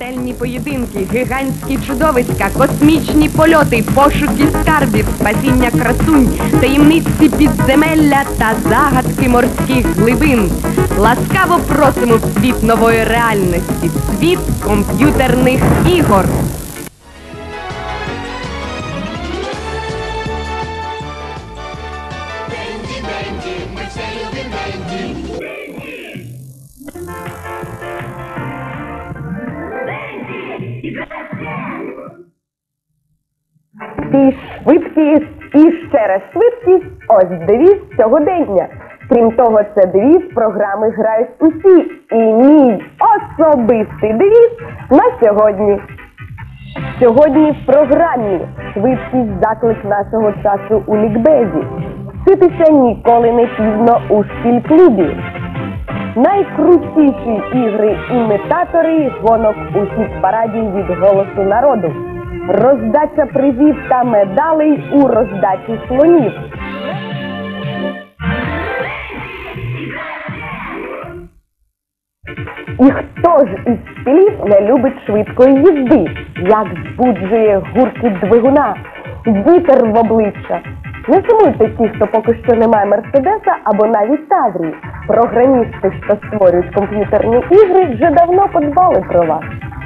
смертельні поєдинки, гігантські чудовиська, космічні польоти, пошуки скарбів, спасіння красунь, таємниці підземелля та загадки морських глибин. Ласкаво просимо в світ нової реальності, світ комп'ютерних ігор. І швидкість, і ще раз швидкість – ось девіз сьогодення. Крім того, це девіз програми «Грають усі». І мій особистий девіз на сьогодні. Сьогодні в програмі швидкість – заклик нашого часу у лікбезі. Вчитися ніколи не пізно у шкільклубі. Найкрутіші ігри-імітатори гонок у хіт-параді від «Голосу народу». Роздача призів та медалей у роздачі слонів. І хто ж із шкілів не любить швидкої їзди? Як збуджує гуркіт двигуна, вітер в обличчя. Не сумуйте ті, хто поки що не має Мерседеса або навіть Таврії. Програмісти, що створюють комп'ютерні ігри, вже давно подбали про вас.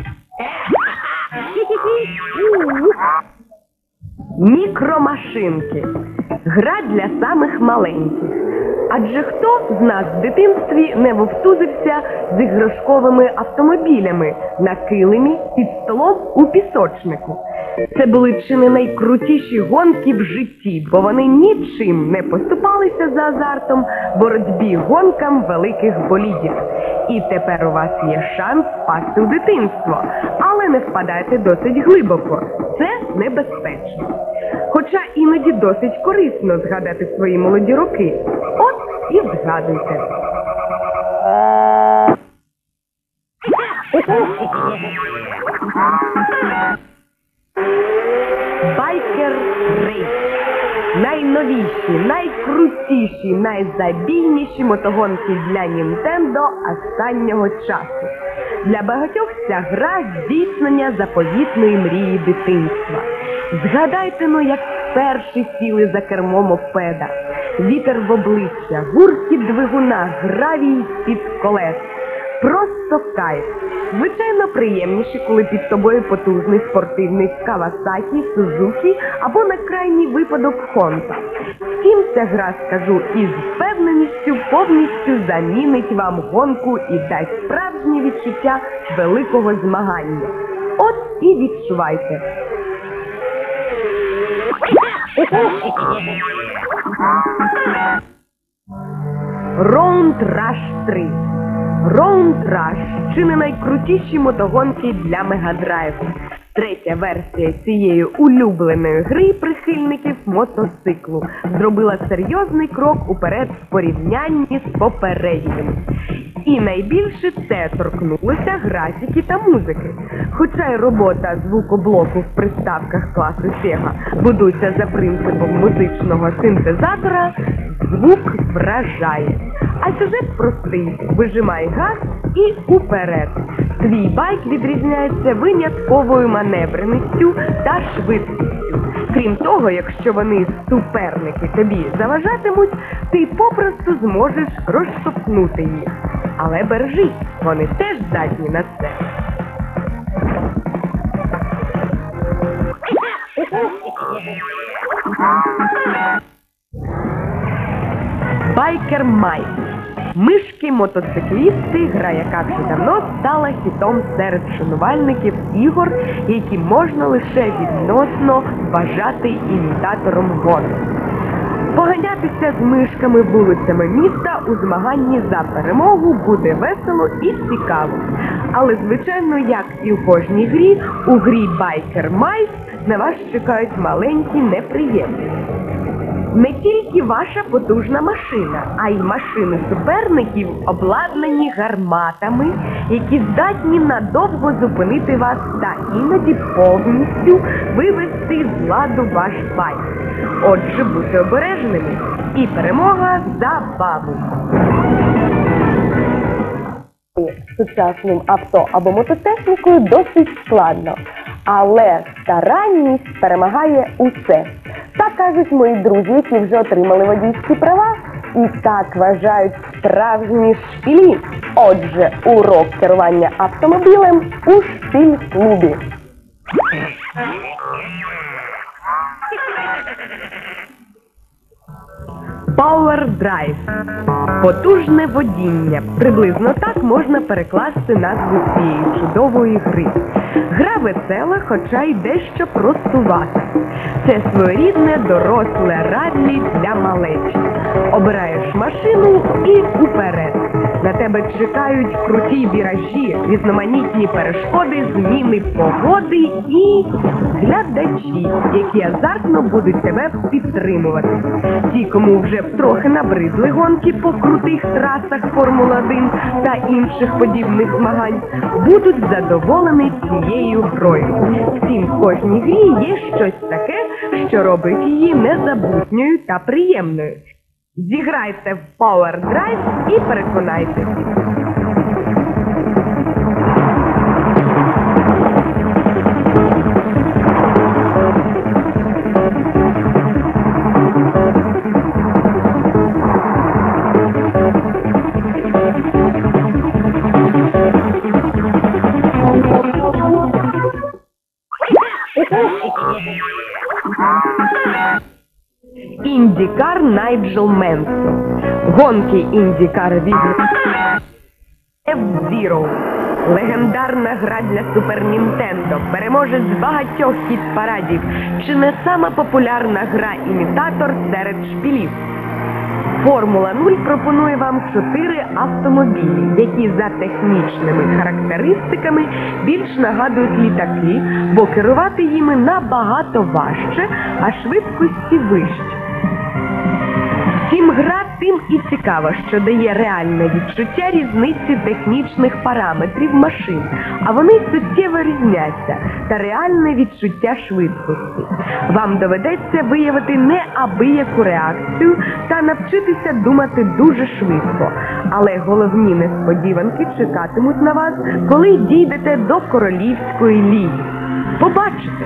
Мікромашинки. Гра для самих маленьких. Адже хто з нас в дитинстві не вовтузився з іграшковими автомобілями на килимі, під столом, у пісочнику? Це були чи не найкрутіші гонки в житті, бо вони нічим не поступалися за азартом боротьбі гонкам великих болідів. І тепер у вас є шанс впасти в дитинство, але не впадайте досить глибоко. Це небезпечно. Хоча іноді досить корисно згадати свої молоді роки. От і згадуйте. Байкер Рейс. Найновіші, найкрутіші, найзабійніші мотогонки для Нінтендо останнього часу. Для багатьох ця гра – здійснення заповітної мрії дитинства. Згадайте, як вперше сіли за кермо мопеда. Вітер в обличчя, гуркіт двигуна, гравій під колес. Просто кайф. Звичайно, приємніше, коли під тобою потужний спортивний Кавасакі, Сузукі або на крайній випадок Хонда. Втім, ця гра, скажу із впевненістю, повністю замінить вам гонку і дасть справжнє відчуття великого змагання. От і відчувайте. Round Rush 3. Round Rush – чи не найкрутіші мотогонки для Мегадрайву. Третя версія цієї улюбленої гри прихильників мотоциклу зробила серйозний крок уперед в порівнянні з попередніми. І найбільше це торкнулося графіки та музики. Хоча й робота звукоблоку в приставках класу Sega будується за принципом музичного синтезатора, звук вражає. А сюжет простий – вижимай газ і уперед. Твій байк відрізняється винятковою маневреністю та швидкістю. Крім того, якщо вони суперники тобі заважатимуть, ти попросту зможеш розштовхнути їх. Але бережись, вони теж здатні на це. Байкер Майк. Мишки-мотоциклісти, гра яка вже давно стала хітом серед шанувальників ігор, які можна лише відносно вважати імітатором гонок. Поганятися з мишками вулицями міста у змаганні за перемогу буде весело і цікаво. Але, звичайно, як і в кожній грі, у грі Байкер Майк на вас чекають маленькі неприємності. Не тільки ваша потужна машина, а й машини суперників обладнані гарматами, які здатні надовго зупинити вас та іноді повністю вивести з ладу ваш байк. Отже, будьте обережними, і перемога за вами! сучасним авто або мототехнікою досить складно. Але старанність перемагає усе. Так кажуть мої друзі, які вже отримали водійські права. І так вважають справжні шпілі. Отже, урок керування автомобілем у шпіль-клубі. Power Drive. Потужне водіння. Приблизно так можна перекласти назву цієї чудової гри. Гра весела, хоча й дещо простувата. Це своєрідне доросле раллі для малечі. Обираєш машину і уперед. На тебе чекають круті віражі, різноманітні перешкоди, зміни погоди і глядачі, які азартно будуть тебе підтримувати. Ті, кому вже трохи набридли гонки по крутих трасах Формули-1 та інших подібних змагань, будуть задоволені цією грою. Втім, в кожній грі є щось таке, що робить її незабутньою та приємною. Зіграйте в Power Drive і переконайтесь. Індікар Найджел Менсон. Гонки Індікар від F-Zero. Легендарна гра для Супер Нінтендо. Переможець багатьох хіт-парадів. Чи не сама популярна гра-імітатор серед шпілів? Формула-0 пропонує вам 4 автомобілі, які за технічними характеристиками більш нагадують літаки, бо керувати їми набагато важче, а швидкості вищі. Втім, гра тим і цікава, що дає реальне відчуття різниці технічних параметрів машин, а вони суттєво різняться, та реальне відчуття швидкості. Вам доведеться виявити неабияку реакцію та навчитися думати дуже швидко. Але головні несподіванки чекатимуть на вас, коли дійдете до королівської ліги. Побачите!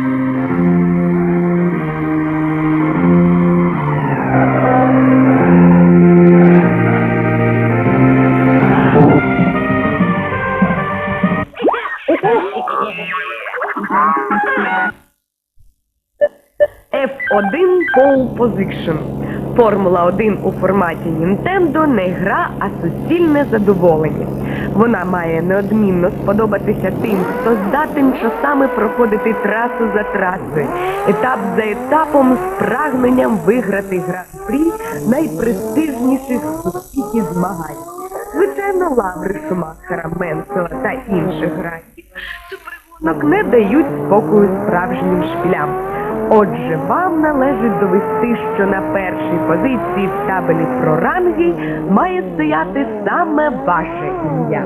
F1 Pole Position. Формула-1 у форматі Nintendo не гра, а суцільне задоволення. Вона має неодмінно сподобатися тим, хто здатен часами проходити трасу за трасою, етап за етапом з прагненням виграти гран-прі найпрестижніших у світі змагань. Звичайно, лаври Шумахера, Менсела та інших гравців супергонок не дають спокою справжнім шпілям. Отже, вам належить довести, що на першій позиції в табелі про ранги має стояти саме ваше ім'я.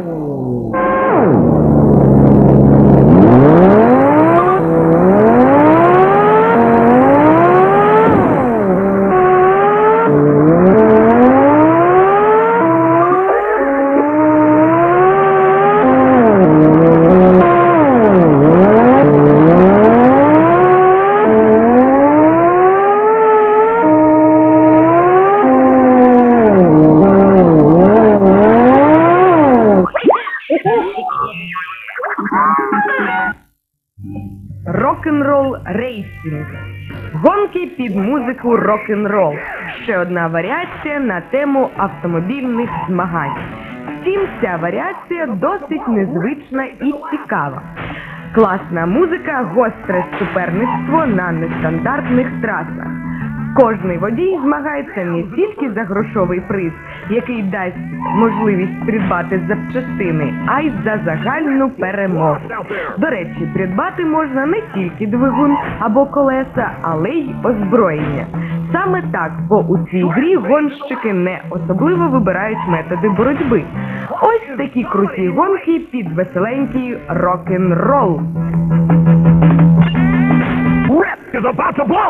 Рок-н-рол рейсінг. Гонки під музику рок-н-рол. Ще одна варіація на тему автомобільних змагань. Втім, ця варіація досить незвична і цікава. Класна музика, гостре суперництво на нестандартних трасах. Кожний водій змагається не тільки за грошовий приз, який дасть можливість придбати запчастини, а й за загальну перемогу. До речі, придбати можна не тільки двигун або колеса, але й озброєння. Саме так, бо у цій грі гонщики не особливо вибирають методи боротьби. Ось такі круті гонки під веселенький рок-н-рол. Is about to blow!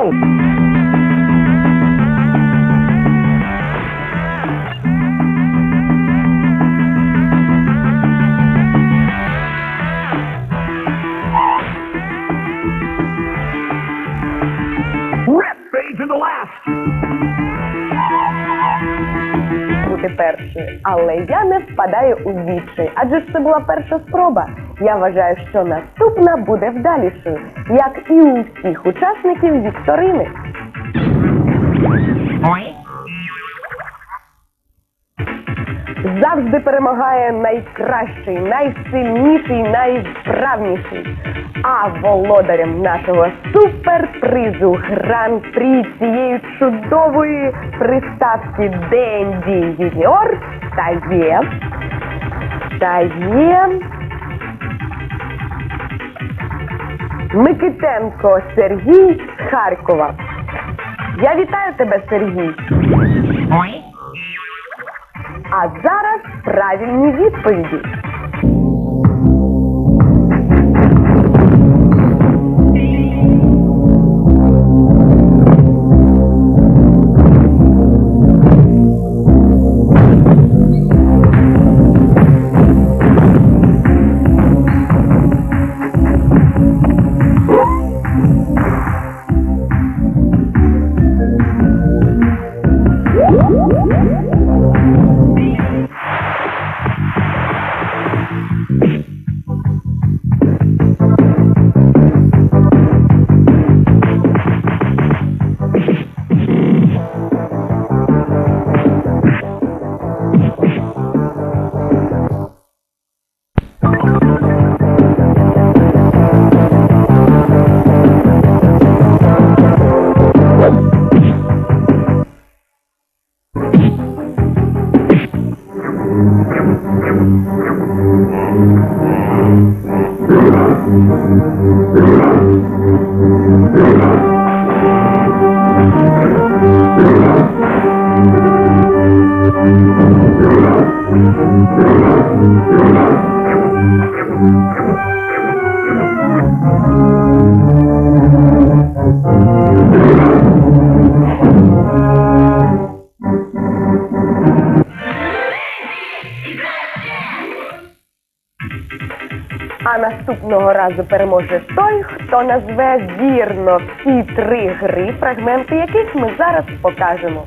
першою, але я не впадаю у відчай, адже ж це була перша спроба. Я вважаю, що наступна буде вдалішою, як і у всіх учасників вікторини. Завжди перемагає найкращий, найсильніший, найвправніший. А володарем нашого суперпризу гран-прі цієї чудової приставки Денді Юніор стає Микитенко Сергій з Харкова. Я вітаю тебе, Сергій. А зараз правильні відповіді. А наступного разу переможе той, хто назве вірно всі 3 гри, фрагменти яких ми зараз покажемо.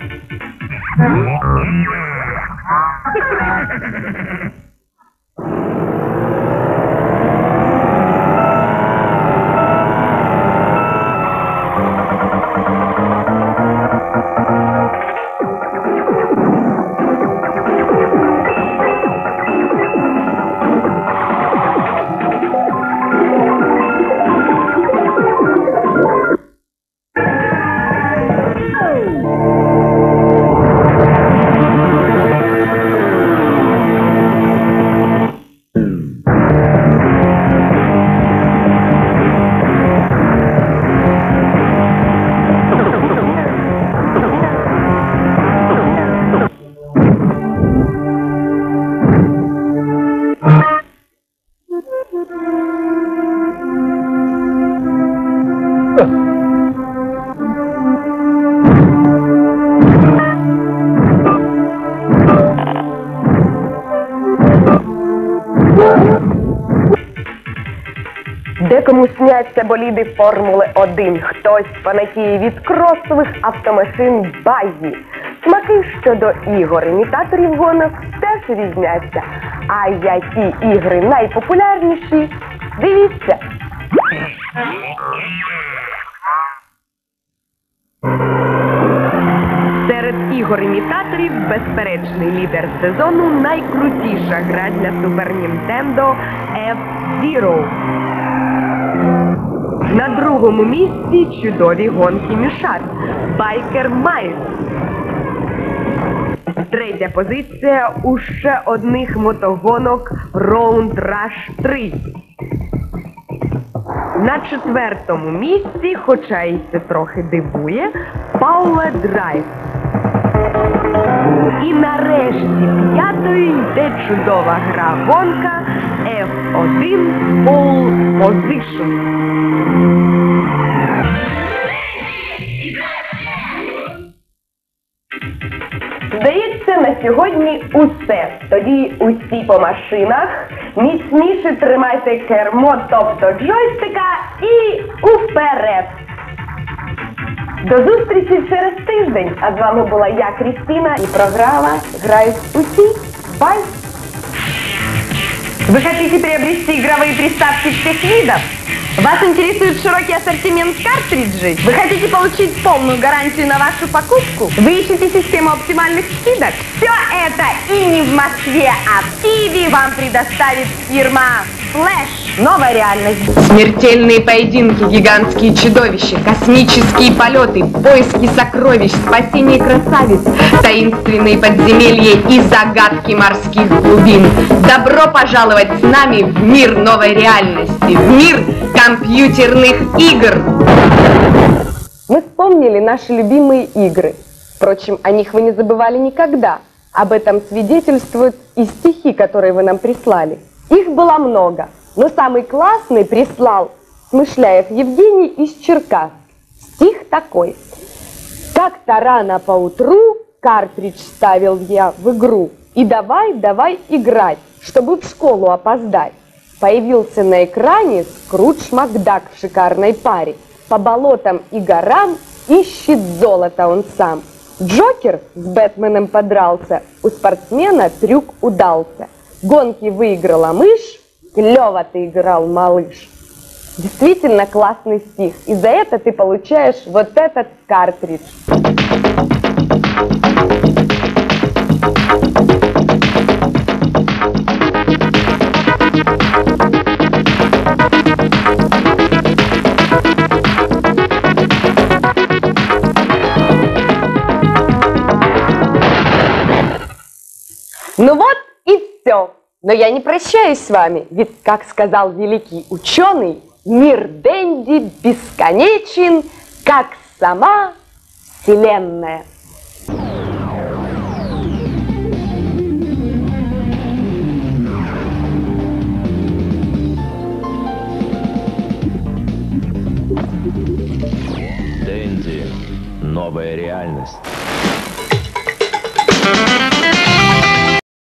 Декому сняться боліди Формули-1, хтось фанатіє від кросових автомашин багі. Смаки щодо ігор-імітаторів гонок теж різняться. А які ігри найпопулярніші? Дивіться! Серед ігор-імітаторів безперечний лідер сезону найкрутіша гра для Super Nintendo F-Zero. На другому місці чудові гонки мішат Biker Miles. Третя позиція у ще одних мотогонок Road Rush 3. На четвертому місці, хоча й це трохи дивує, Power Drive. І нарешті п'ятою йде чудова гра-гонка F1 Pole Position. Здається, на сьогодні усе. Тоді усі по машинах, міцніше тримайте кермо, тобто джойстика, і уперед! До зустрічі через тиждень. А з вами була я, Крістіна, і програма «Грають усі». Бай! Вы хотите приобрести игровые приставки всех видов? Вас интересует широкий ассортимент картриджей? Вы хотите получить полную гарантию на вашу покупку? Вы ищете систему оптимальных скидок? Все это и не в Москве, а в Киеве вам предоставит фирма Flash. Новая реальность. Смертельные поединки, гигантские чудовища, космические полеты, поиски сокровищ, спасение красавиц, таинственные подземелья и загадки морских глубин. Добро пожаловать с нами в мир новой реальности, в мир компьютерных игр. Мы вспомнили наши любимые игры. Впрочем, о них вы не забывали никогда. Об этом свидетельствуют и стихи, которые вы нам прислали. Их было много, но самый классный прислал Смышляев Евгений из Черкас. Стих такой. Как-то рано поутру картридж ставил я в игру. И давай играть, чтобы в школу опоздать. Появился на экране Скрудж Макдак в шикарной паре. По болотам и горам ищет золото он сам. Джокер с Бэтменом подрался, у спортсмена трюк удался. Гонки выиграла мышь, клёво ты играл, малыш. Действительно классный стих, и за это ты получаешь вот этот картридж. Ну вот и все. Но я не прощаюсь с вами, ведь, как сказал великий ученый, мир Дэнди бесконечен, как сама Вселенная. Дэнди. Новая реальность.